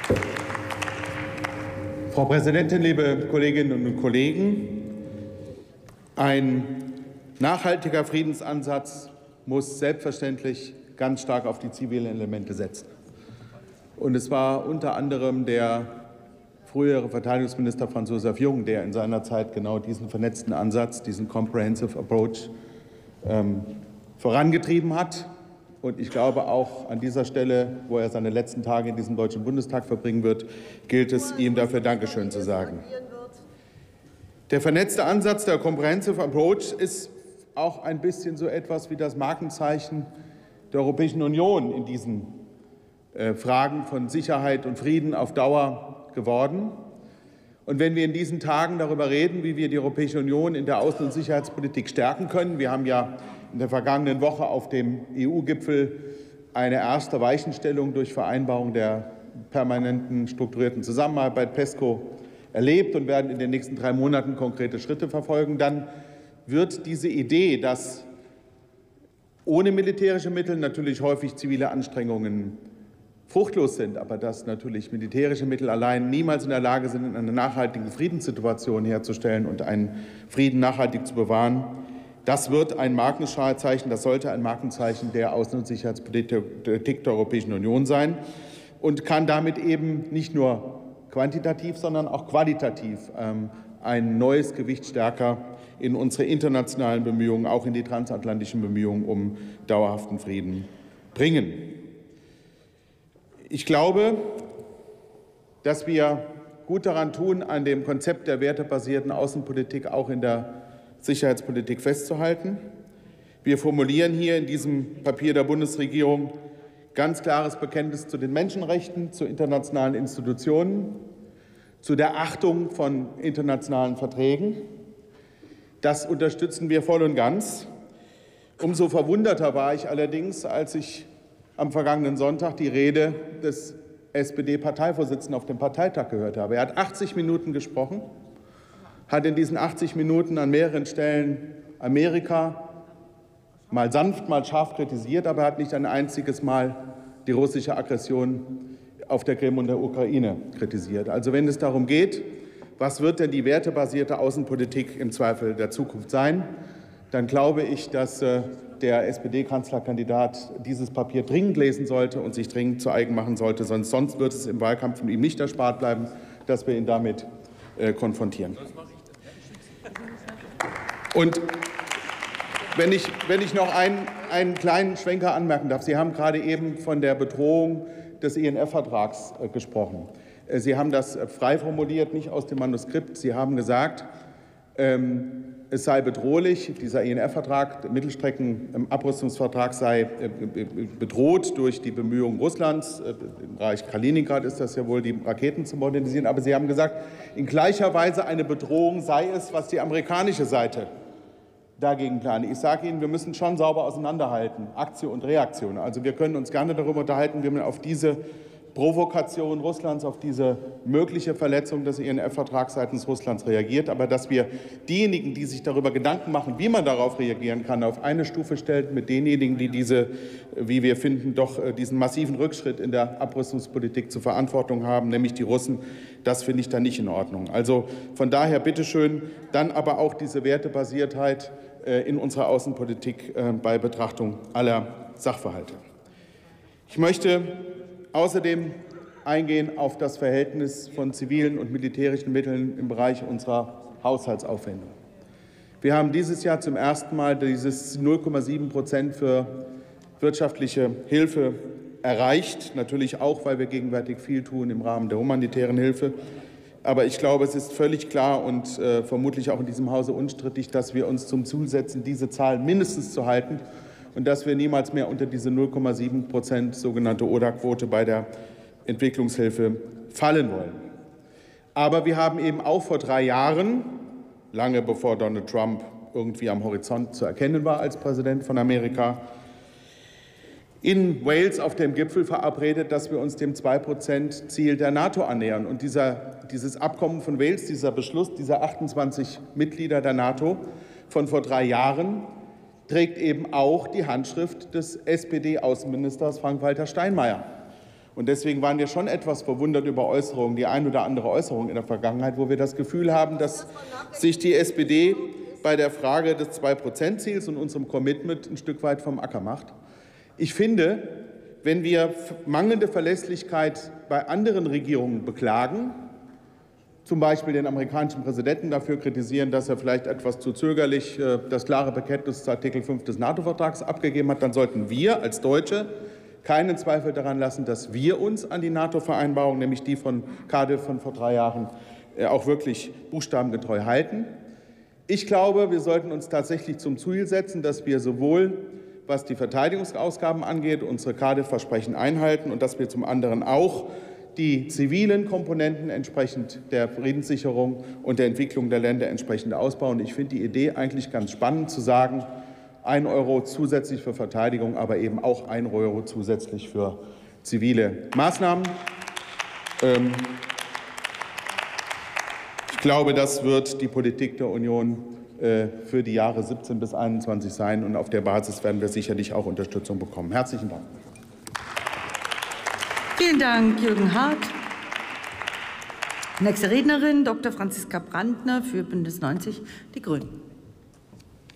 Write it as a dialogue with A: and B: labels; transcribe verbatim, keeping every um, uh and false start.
A: Frau Präsidentin, liebe Kolleginnen und Kollegen! Ein nachhaltiger Friedensansatz muss selbstverständlich ganz stark auf die zivilen Elemente setzen. Und es war unter anderem der frühere Verteidigungsminister Franz Josef Jung, der in seiner Zeit genau diesen vernetzten Ansatz, diesen Comprehensive Approach ähm, vorangetrieben hat. Und ich glaube, auch an dieser Stelle, wo er seine letzten Tage in diesem Deutschen Bundestag verbringen wird, gilt es, ihm dafür Dankeschön zu sagen. Der vernetzte Ansatz, der Comprehensive Approach, ist auch ein bisschen so etwas wie das Markenzeichen der Europäischen Union in diesen äh, Fragen von Sicherheit und Frieden auf Dauer geworden. Und wenn wir in diesen Tagen darüber reden, wie wir die Europäische Union in der Außen- und Sicherheitspolitik stärken können, wir haben ja in der vergangenen Woche auf dem E U-Gipfel eine erste Weichenstellung durch Vereinbarung der permanenten strukturierten Zusammenarbeit PESCO erlebt und werden in den nächsten drei Monaten konkrete Schritte verfolgen, dann wird diese Idee, dass ohne militärische Mittel natürlich häufig zivile Anstrengungen fruchtlos sind, aber dass natürlich militärische Mittel allein niemals in der Lage sind, eine nachhaltige Friedenssituation herzustellen und einen Frieden nachhaltig zu bewahren, das wird ein Markenzeichen, das sollte ein Markenzeichen der Außen- und Sicherheitspolitik der Europäischen Union sein und kann damit eben nicht nur quantitativ, sondern auch qualitativ ähm, ein neues Gewicht stärker in unsere internationalen Bemühungen, auch in die transatlantischen Bemühungen um dauerhaften Frieden bringen. Ich glaube, dass wir gut daran tun, an dem Konzept der wertebasierten Außenpolitik auch in der Sicherheitspolitik festzuhalten. Wir formulieren hier in diesem Papier der Bundesregierung ganz klares Bekenntnis zu den Menschenrechten, zu internationalen Institutionen, zu der Achtung von internationalen Verträgen. Das unterstützen wir voll und ganz. Umso verwunderter war ich allerdings, als ich am vergangenen Sonntag die Rede des S P D-Parteivorsitzenden auf dem Parteitag gehört habe. Er hat achtzig Minuten gesprochen, hat in diesen achtzig Minuten an mehreren Stellen Amerika mal sanft, mal scharf kritisiert, aber er hat nicht ein einziges Mal die russische Aggression auf der Krim und der Ukraine kritisiert. Also wenn es darum geht, was wird denn die wertebasierte Außenpolitik im Zweifel der Zukunft sein, dann glaube ich, dass der S P D-Kanzlerkandidat dieses Papier dringend lesen sollte und sich dringend zu eigen machen sollte, sonst, sonst wird es im Wahlkampf von ihm nicht erspart bleiben, dass wir ihn damit äh, konfrontieren. Und wenn ich, wenn ich noch einen, einen kleinen Schwenker anmerken darf, Sie haben gerade eben von der Bedrohung des I N F-Vertrags äh, gesprochen. Äh, Sie haben das äh, frei formuliert, nicht aus dem Manuskript. Sie haben gesagt, ähm, es sei bedrohlich, dieser I N F-Vertrag, der Mittelstrecken-Abrüstungsvertrag sei bedroht durch die Bemühungen Russlands. Im Bereich Kaliningrad ist das ja wohl, die Raketen zu modernisieren. Aber Sie haben gesagt, in gleicher Weise eine Bedrohung sei es, was die amerikanische Seite dagegen plant. Ich sage Ihnen, wir müssen schon sauber auseinanderhalten, Aktion und Reaktion. Also wir können uns gerne darüber unterhalten, wie man auf diese Provokation Russlands, auf diese mögliche Verletzung des I N F-Vertrags seitens Russlands reagiert, aber dass wir diejenigen, die sich darüber Gedanken machen, wie man darauf reagieren kann, auf eine Stufe stellt mit denjenigen, die diese, wie wir finden, doch diesen massiven Rückschritt in der Abrüstungspolitik zur Verantwortung haben, nämlich die Russen, das finde ich dann nicht in Ordnung. Also von daher bitteschön, dann aber auch diese Wertebasiertheit in unserer Außenpolitik bei Betrachtung aller Sachverhalte. Ich möchte außerdem eingehen auf das Verhältnis von zivilen und militärischen Mitteln im Bereich unserer Haushaltsaufwendung. Wir haben dieses Jahr zum ersten Mal dieses null Komma sieben Prozent für wirtschaftliche Hilfe erreicht, natürlich auch, weil wir gegenwärtig viel tun im Rahmen der humanitären Hilfe. Aber ich glaube, es ist völlig klar und äh, vermutlich auch in diesem Hause unstrittig, dass wir uns zum Ziel setzen, diese Zahl mindestens zu halten und dass wir niemals mehr unter diese null Komma sieben Prozent sogenannte O D A-Quote bei der Entwicklungshilfe fallen wollen. Aber wir haben eben auch vor drei Jahren, lange bevor Donald Trump irgendwie am Horizont zu erkennen war als Präsident von Amerika, in Wales auf dem Gipfel verabredet, dass wir uns dem zwei Prozent Ziel der NATO annähern. Und dieser, dieses Abkommen von Wales, dieser Beschluss dieser achtundzwanzig Mitglieder der NATO von vor drei Jahren, trägt eben auch die Handschrift des S P D-Außenministers Frank-Walter Steinmeier. Und deswegen waren wir schon etwas verwundert über Äußerungen, die ein oder andere Äußerung in der Vergangenheit, wo wir das Gefühl haben, dass sich die S P D bei der Frage des zwei Prozent Ziels und unserem Commitment ein Stück weit vom Acker macht. Ich finde, wenn wir mangelnde Verlässlichkeit bei anderen Regierungen beklagen, zum Beispiel den amerikanischen Präsidenten dafür kritisieren, dass er vielleicht etwas zu zögerlich das klare Bekenntnis zu Artikel fünf des NATO-Vertrags abgegeben hat, dann sollten wir als Deutsche keinen Zweifel daran lassen, dass wir uns an die NATO-Vereinbarung, nämlich die von Cardiff von vor drei Jahren, auch wirklich buchstabengetreu halten. Ich glaube, wir sollten uns tatsächlich zum Ziel setzen, dass wir sowohl, was die Verteidigungsausgaben angeht, unsere Cardiff-Versprechen einhalten und dass wir zum anderen auch die zivilen Komponenten entsprechend der Friedenssicherung und der Entwicklung der Länder entsprechend ausbauen. Ich finde die Idee eigentlich ganz spannend zu sagen, ein Euro zusätzlich für Verteidigung, aber eben auch ein Euro zusätzlich für zivile Maßnahmen. Ähm ich glaube, das wird die Politik der Union äh, für die Jahre siebzehn bis einundzwanzig sein. Und auf der Basis werden wir sicherlich auch Unterstützung bekommen. Herzlichen Dank.
B: Vielen Dank, Jürgen Hart. Nächste Rednerin, Doktor Franziska Brandner für Bündnis neunzig Die Grünen.